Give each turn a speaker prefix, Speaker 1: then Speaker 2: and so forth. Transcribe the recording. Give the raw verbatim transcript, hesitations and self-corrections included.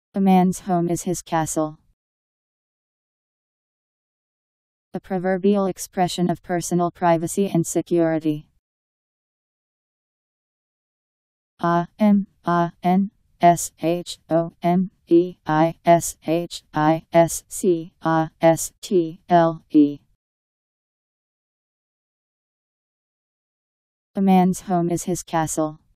Speaker 1: A man's home is his castle. A proverbial expression of personal privacy and security. A M A N S H O M E I S H I S C A S T L E. A man's home is his castle.